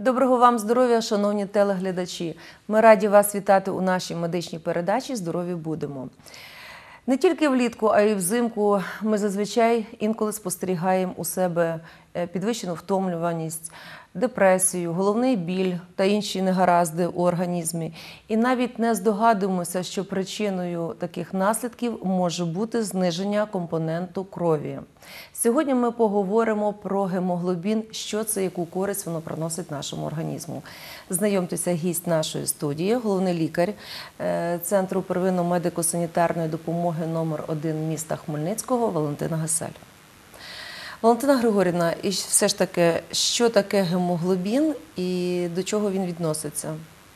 Доброго вам здоров'я, шановні телеглядачі! Ми раді вас вітати у нашій медичній передачі «Здорові будемо». Не тільки влітку, а й взимку ми зазвичай інколи спостерігаємо у себе підвищену втомлюваність, депресію, головний біль та інші негаразди у організмі. І навіть не здогадуємося, що причиною таких наслідків може бути зниження компоненту крові. Сьогодні ми поговоримо про гемоглобін, що це, яку користь воно приносить нашому організму. Знайомтеся, гість нашої студії, головний лікар Центру первинної медико-санітарної допомоги номер 1 міста Хмельницького Валентина Гесель. Валентина Григорівна, і все ж таки, що таке гемоглобін і до чого він відноситься?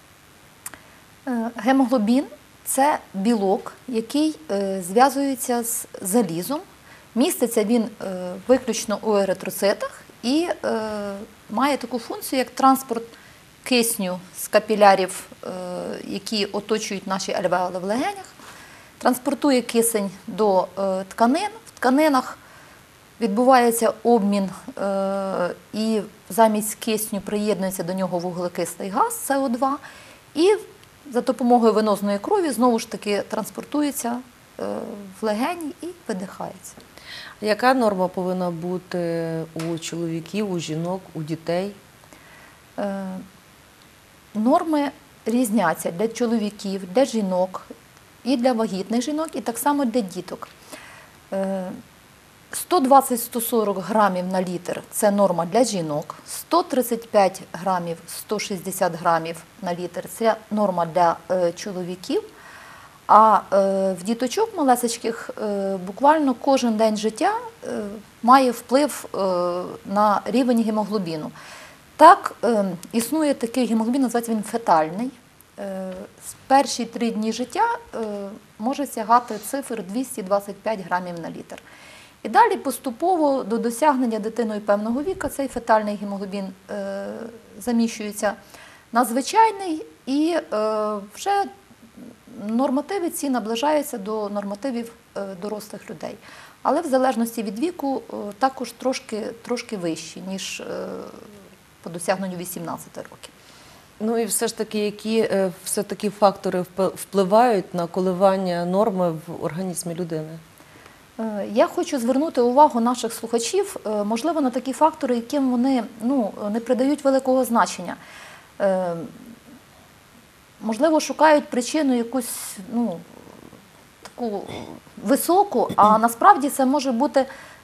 Гемоглобін – це білок, який зв'язується з залізом. Міститься він виключно у еритроцитах і має таку функцію, як транспорт кисню з капілярів, які оточують наші альвеоли в легенях, транспортує кисень до тканин. В тканинах відбувається обмін і замість кисню приєднується до нього вуглекислий газ СО2 і за допомогою венозної крові знову ж таки транспортується в легені і видихається. Яка норма повинна бути у чоловіків, у жінок, у дітей? Норми різняться для чоловіків, для жінок, і для вагітних жінок, і так само для діток. 120-140 грамів на літр – це норма для жінок, 135 грамів, 160 грамів на літр – це норма для чоловіків, а в діточок малесечких буквально кожен день життя має вплив на рівень гемоглобіну. Так, існує такий гемоглобін, називається він фетальний. З перші 3 дні життя може сягати цифр 225 грамів на літр. І далі поступово до досягнення дитиною певного віку цей фетальний гемоглобін заміщується на звичайний і вже нормативи ці наближаються до нормативів дорослих людей. Але в залежності від віку також трошки вищі, ніж по досягненню 18 років. Ну і все ж таки, які все-таки фактори впливають на коливання норми в організмі людини? Я хочу звернути увагу наших слухачів, можливо, на такі фактори, яким вони не придають великого значення. Можливо, шукають причину якусь таку високу, а насправді це може бути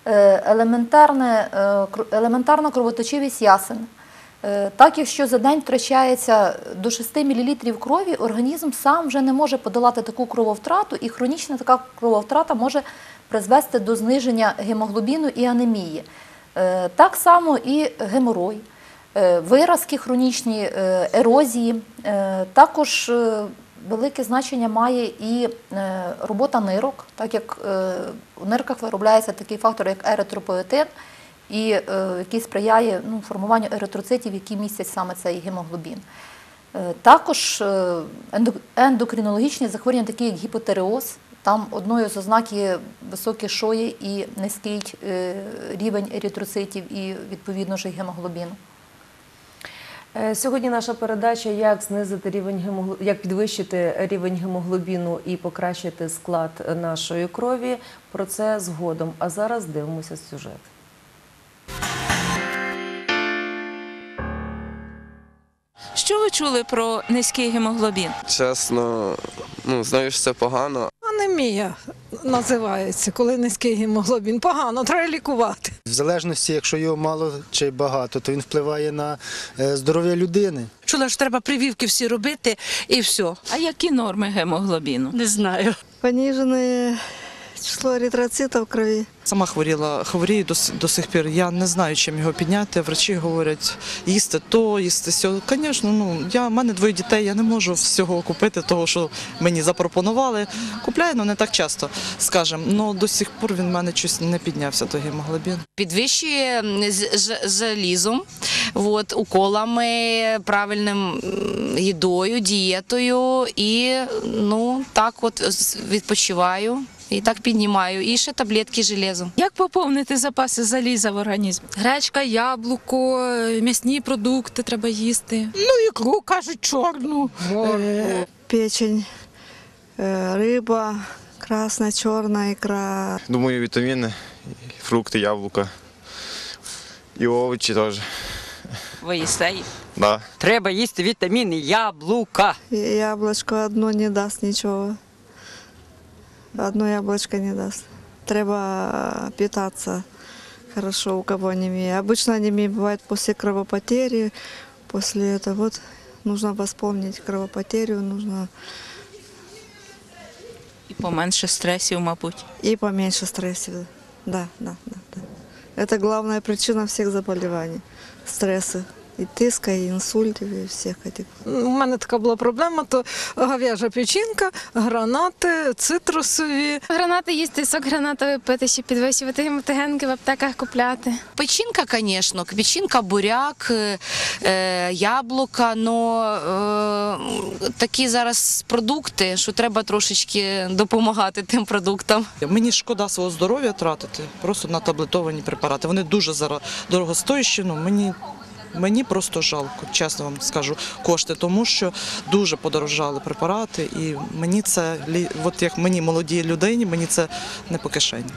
елементарна кровоточивість ясен. Так, якщо за день втрачається до 6 мл крові, організм сам вже не може подолати таку крововтрату, і хронічна така крововтрата може призвести до зниження гемоглобіну і анемії. Так само і геморой, виразки хронічні, ерозії. Також велике значення має і робота нирок, так як у нирках виробляється такий фактор, як еритропоетин, який сприяє формуванню еритроцитів, які містять саме цей гемоглобін. Також ендокринологічні захворювання, такі як гіпотиреоз, там одною з ознак є високі шої і низький рівень еритроцитів і, відповідно ж, гемоглобіну. Сьогодні наша передача як підвищити рівень гемоглобіну і покращити склад нашої крові. Про це згодом. А зараз дивимося сюжет. Що ви чули про низький гемоглобін? Чесно, знаю, що це погано. Анемія називається, коли низький гемоглобін. Погано, треба лікувати. В залежності, якщо його мало чи багато, то він впливає на здоров'я людини. Чула, що треба прививки всі робити і все. А які норми гемоглобіну? Не знаю. Понижене число еритроцитів в крові. Сама хворію до сих пір. Я не знаю, чим його підняти. Врачі говорять, їсти то, їсти сьо. Звісно, в мене 2 дітей, я не можу всього купити, того, що мені запропонували. Купляю, але не так часто, скажімо. Але до сих пор він в мене щось не піднявся, той гемоглобін. Підвищує залізом, уколами, правильним їдою, дієтою і так відпочиваю. І так піднімаю. І ще таблетки з железом. Як поповнити запаси заліза в організмі? Гречка, яблуко, м'ясні продукти треба їсти. Ну, ікру, кажуть, чорну. Печень, рыба, красная, черная икра. Думаю, вітаміни, фрукти, яблука. І овочі теж. Ви їсте їх? Да. Треба їсти вітаміни, яблука. Яблочко одно не даст ничего. Одно яблочко не даст. Треба питаться хорошо, у кого анемия. Обычно анемия бывает после кровопотери. После этого вот нужно восполнить кровопотерю, нужно І поменше стресів, мабуть. и поменьше стресса. Да. Это главная причина всех заболеваний. Стрессы. І тиска, і інсультів, і всіх цих. У мене така була проблема, то говяжа печінка, гранати, цитрусові. Гранати їсти, сок гранатовий пити, щоб підвищувати гематогенки в аптеках купляти. Печінка, звісно, печінка, буряк, яблука, але такі зараз продукти, що треба трошечки допомагати тим продуктам. Мені шкода свого здоров'я тратити просто на таблетовані препарати. Вони дуже зараз дорогостоящі, мені просто жалко, чесно вам скажу, кошти, тому що дуже подорожали препарати, і мені це, от як мені, молодій людині, мені це не по кишені.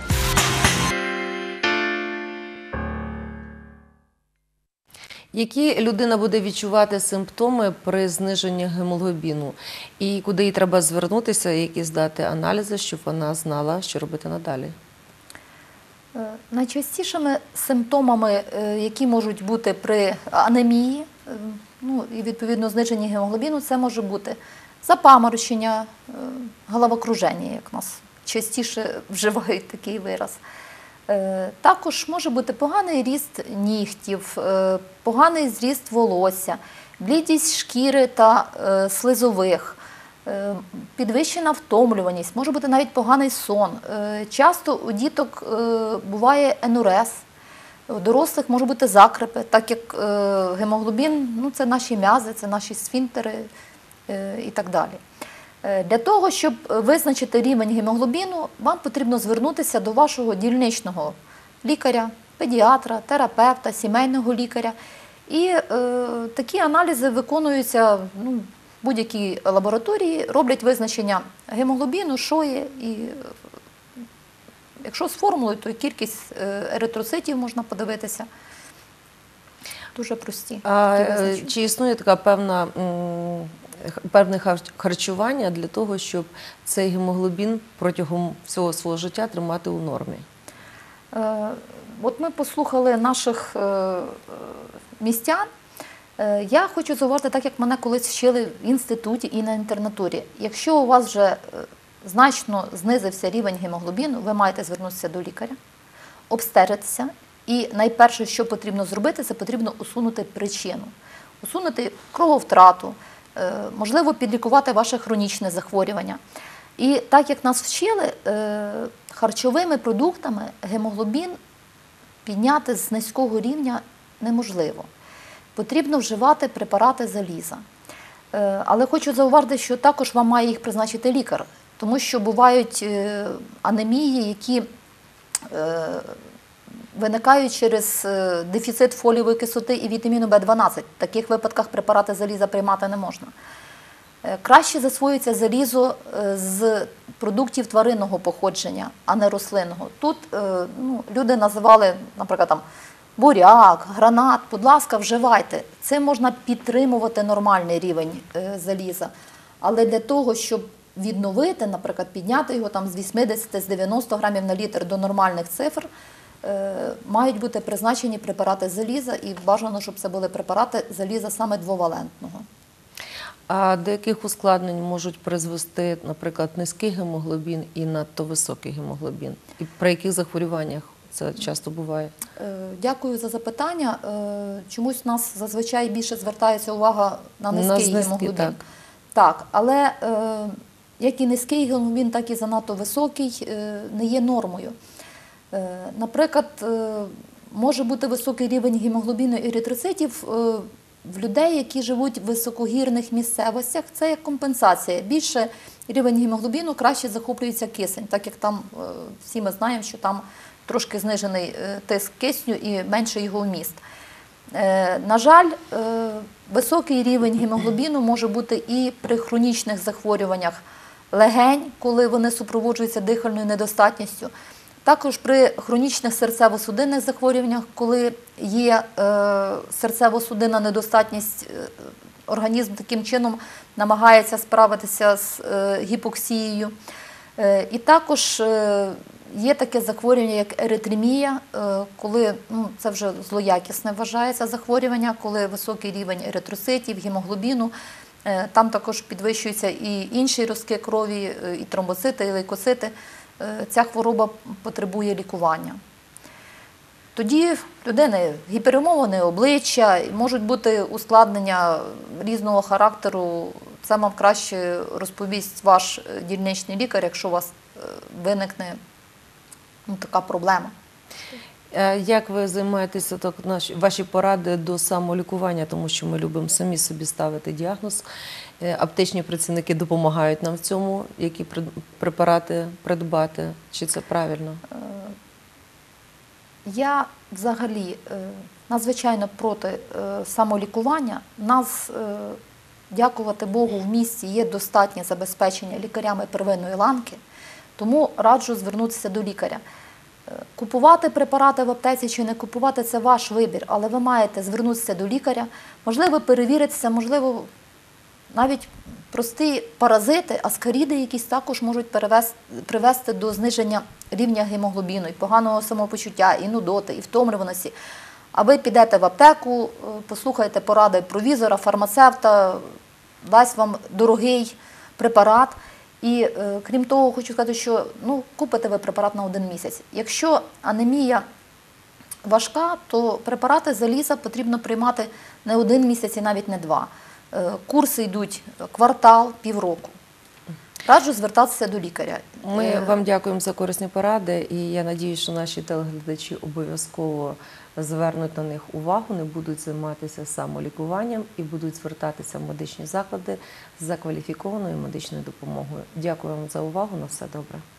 Які людина буде відчувати симптоми при зниженні гемоглобіну? І куди їй треба звернутися, які здати аналізи, щоб вона знала, що робити надалі? Найчастішими симптомами, які можуть бути при анемії, і відповідно зниженні гемоглобіну, це може бути запаморочення, головокруження, як у нас частіше вживають такий вираз. Також може бути поганий ріст нігтів, поганий зріст волосся, блідість шкіри та слизових, підвищена втомлюваність, може бути навіть поганий сон. Часто у діток буває енурез, у дорослих може бути закрепи, так як гемоглобін – це наші м'язи, це наші сфінктери і так далі. Для того, щоб визначити рівень гемоглобіну, вам потрібно звернутися до вашого дільничного лікаря, педіатра, терапевта, сімейного лікаря. І такі аналізи виконуються в будь-якій лабораторії, роблять визначення гемоглобіну, що є, і якщо з формулою, то кількість еритроцитів можна подивитися. Дуже прості. Чи існує така певне харчування для того, щоб цей гемоглобін протягом всього свого життя тримати у нормі? От ми послухали наших містян. Я хочу зауважити, так як мене колись вчили в інституті і на інтернатурі. Якщо у вас вже значно знизився рівень гемоглобіну, ви маєте звернутися до лікаря, обстежитися. І найперше, що потрібно зробити, це потрібно усунути причину. Усунути крововтрату, можливо, підлікувати ваше хронічне захворювання. І так, як нас вчили, харчовими продуктами гемоглобін підняти з низького рівня неможливо. Потрібно вживати препарати заліза. Але хочу зауважити, що також вам має їх призначити лікар, тому що бувають анемії, які виникають через дефіцит фолієвої кислоти і вітаміну В12. В таких випадках препарати заліза приймати не можна. Краще засвоюється залізо з продуктів тваринного походження, а не рослинного. Тут люди називали, наприклад, буряк, гранат, будь ласка, вживайте. Це можна підтримувати нормальний рівень заліза. Але для того, щоб відновити, наприклад, підняти його з 80, з 90 грамів на літр до нормальних цифр, мають бути призначені препарати заліза, і бажано, щоб це були препарати заліза саме двовалентного. А до яких ускладнень можуть призвести, наприклад, низький гемоглобін і надто високий гемоглобін? І при яких захворюваннях це часто буває? Дякую за запитання. Чомусь у нас зазвичай більше звертається увага на низький гемоглобін. Так, але як і низький гемоглобін, так і занадто високий не є нормою. Наприклад, може бути високий рівень гемоглобіну і еритроцитів В людей, які живуть в високогірних місцевостях, це як компенсація. Більше рівень гемоглобіну, краще захоплюється кисень, так як там всі ми знаємо, що там трошки знижений тиск кисню і менший його вміст. На жаль, високий рівень гемоглобіну може бути і при хронічних захворюваннях легень, коли вони супроводжуються дихальною недостатністю. Також при хронічних серцево-судинних захворюваннях, коли є серцево-судинна недостатність, організм таким чином намагається справитися з гіпоксією. І також є таке захворювання, як еритремія, коли це вже злоякісне вважається захворювання, коли високий рівень еритроцитів, гемоглобіну. Там також підвищуються і інші розки крові, і тромбоцити, і лейкоцити. Ця хвороба потребує лікування. Тоді в людини гіперемоване обличчя, можуть бути ускладнення різного характеру. Це вам краще розповість ваш дільничний лікар, якщо у вас виникне така проблема. Як ви займаєтеся, ваші поради до самолікування, тому що ми любимо самі собі ставити діагноз. Аптечні працівники допомагають нам в цьому, які препарати придбати, чи це правильно? Я взагалі надзвичайно проти самолікування. У нас, дякувати Богу, в місті є достатнє забезпечення лікарями первинної ланки, тому раджу звернутися до лікаря. Купувати препарати в аптеці чи не купувати – це ваш вибір, але ви маєте звернутися до лікаря, можливо, перевіритися, можливо, навіть прості паразити, аскаріди якісь також можуть привести до зниження рівня гемоглобіну, і поганого самопочуття, і нудоти, і втомлюваності. А ви підете в аптеку, послухаєте поради провізора, фармацевта, дасть вам дорогий препарат. І крім того, хочу сказати, що купите ви препарат на 1 місяць. Якщо анемія важка, то препарати заліза потрібно приймати не 1 місяць і навіть не 2. Курси йдуть квартал, півроку. Раджу звертатися до лікаря. Ми вам дякуємо за корисні поради, і я сподіваюся, що наші телеглядачі обов'язково звернуть на них увагу, не будуть займатися самолікуванням і будуть звертатися в медичні заклади за кваліфікованою медичною допомогою. Дякую вам за увагу. На все добре.